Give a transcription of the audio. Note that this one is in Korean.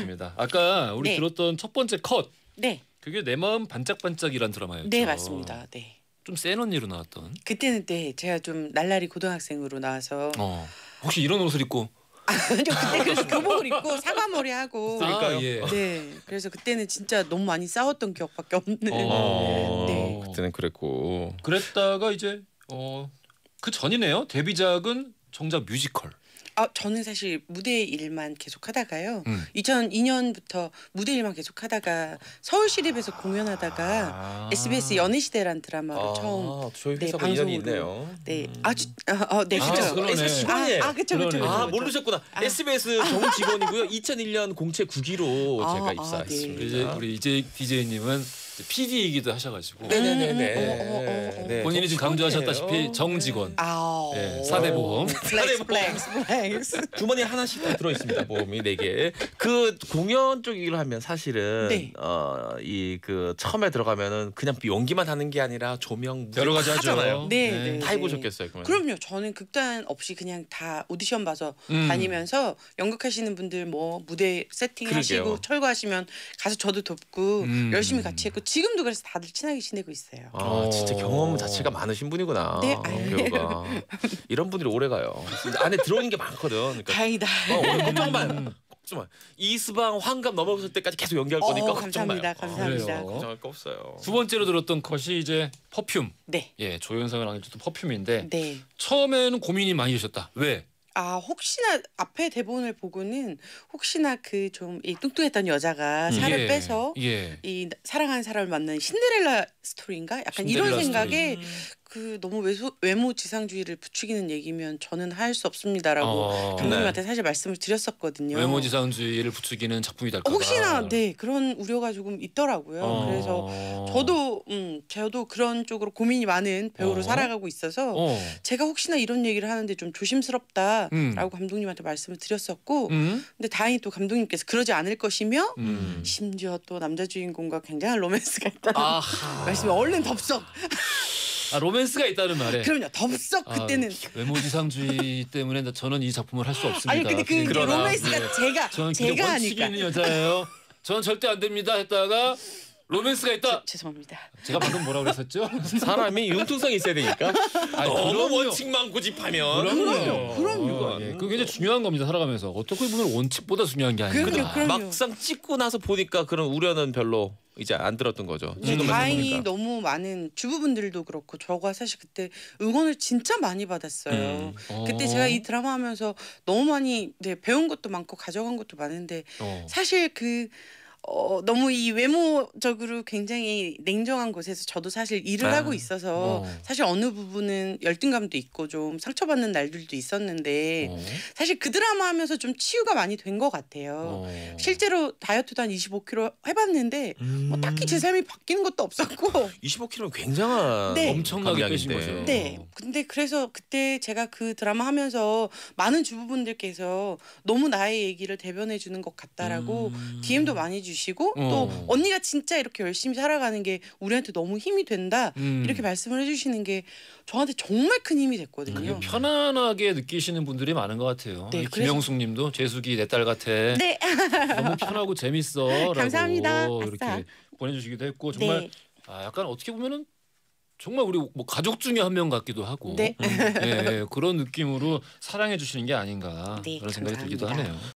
알겠습니다. 아까 우리 네. 들었던 첫 번째 컷. 네. 그게 내 마음 반짝반짝이란 드라마였죠. 네, 맞습니다. 네. 좀 센 언니로 나왔던. 그때는 제가 좀 날라리 고등학생으로 나와서 혹시 이런 옷을 입고? 아니요, 그때 그래서 교복을 입고 사과머리 하고. 그러니까요. 예. 네. 그래서 그때는 진짜 너무 많이 싸웠던 기억밖에 없는. 네. 그때는 그랬고. 그랬다가 이제 그 전이네요. 데뷔작은 정작 뮤지컬. 저는 사실 무대 일만 계속 하다가요. 2002년부터 무대 일만 계속 하다가 서울시립에서 공연하다가 SBS 연애시대라는 드라마를 처음 저희 회사가 인연이 있네요. 네. 네, 그렇죠. 그러네. SBS 직원이에요. 그렇죠. 모르셨구나. SBS 정 직원이고요. 2001년 공채 9기로 제가 입사했습니다. 네. 이제 우리 이제 DJ님은 PD이기도 하셔가지고 네네네. 본인이 지금 강조하셨다시피 정직원, 네, 사대보험, 플렉스. 주머니에 하나씩 다 들어 있습니다. 보험이 4개. 그 공연 쪽 일을 하면 사실은 네. 이 그 처음에 들어가면은 그냥 연기만 하는 게 아니라 조명 여러 가지 하잖아요. 네. 다 해보셨겠어요. 그러면. 그럼요. 저는 극단 없이 그냥 다 오디션 봐서 다니면서 연극하시는 분들 뭐 무대 세팅하시고 그러게요. 철거하시면 가서 저도 돕고 열심히 같이 했고 지금도 그래서 다들 친하게 지내고 있어요. 진짜 경험 자체가 많으신 분이구나. 네. 배우가 이런 분들이 오래 가요. 안에 들어오는 게 많거든. 그러니까 다행이다. 걱정만. 이스방 환갑 넘어갔을 때까지 계속 연기할 거니까 걱정 마요. 감사합니다. 그래요. 걱정할 거 없어요. 두 번째로 들었던 컷이 이제 퍼퓸. 네. 예, 조연상을 하는 것도 퍼퓸인데 네. 처음에는 고민이 많이 되셨다. 왜? 혹시나 앞에 대본을 보고는 혹시나 그 좀 이 뚱뚱했던 여자가 살을 빼서 이 사랑하는 사람을 만나는 신데렐라 스토리인가? 약간 이런 생각에 그 너무 외모 지상주의를 부추기는 얘기면 저는 할 수 없습니다라고 감독님한테 사실 말씀을 드렸었거든요. 외모 지상주의를 부추기는 작품이 될까 봐. 혹시나 그런 우려가 조금 있더라고요. 그래서 저도 그런 쪽으로 고민이 많은 배우로 살아가고 있어서 제가 혹시나 이런 얘기를 하는데 좀 조심스럽다라고 감독님한테 말씀을 드렸었고 근데 다행히 또 감독님께서 그러지 않을 것이며 심지어 또 남자 주인공과 굉장한 로맨스가 있다는 말씀이 얼른 덥석 로맨스가 있다는 말에. 그럼요. 덥석 그때는 외모지상주의 때문에 저는 이 작품을 할 수 없습니다. 아니 근데 그 로맨스가 저는 제가 원칙이 하니까 있는 여자예요. 저는 절대 안 됩니다 했다가 로맨스가 있다. 죄송합니다. 제가 방금 뭐라고 그랬었죠? 사람이 융통성이 있어야 되니까. 너무 원칙만 고집하면. 그럼요. 그게 굉장히 중요한 겁니다. 살아가면서 어떻게 보면 원칙보다 중요한 게 아닙니다. 그럼요. 막상 찍고 나서 보니까 그런 우려는 별로 이제 안 들었던 거죠. 다행히 너무 많은 주부분들도 그렇고 저가 사실 그때 응원을 진짜 많이 받았어요. 그때 제가 이 드라마 하면서 너무 많이 배운 것도 많고 가져간 것도 많은데 사실 너무 이 외모적으로 굉장히 냉정한 곳에서 저도 사실 일을 하고 있어서 사실 어느 부분은 열등감도 있고 좀 상처받는 날들도 있었는데 사실 그 드라마 하면서 좀 치유가 많이 된 것 같아요. 실제로 다이어트도 한 25kg 해봤는데 뭐 딱히 제 삶이 바뀌는 것도 없었고 25kg는 굉장한 엄청나게 빼신 거죠. 네. 근데 그래서 그때 제가 그 드라마 하면서 많은 주부분들께서 너무 나의 얘기를 대변해 주는 것 같다라고 DM도 많이 주시고 또 언니가 진짜 이렇게 열심히 살아가는 게 우리한테 너무 힘이 된다 이렇게 말씀을 해주시는 게 저한테 정말 큰 힘이 됐거든요. 편안하게 느끼시는 분들이 많은 것 같아요. 김영숙님도 재숙이 내 딸 같아. 네. 너무 편하고 재밌어라고 감사합니다. 이렇게 보내주시기도 했고 정말 약간 어떻게 보면은 정말 우리 뭐 가족 중에 한 명 같기도 하고 그런 느낌으로 사랑해 주시는 게 아닌가 그런 생각이 들기도 하네요.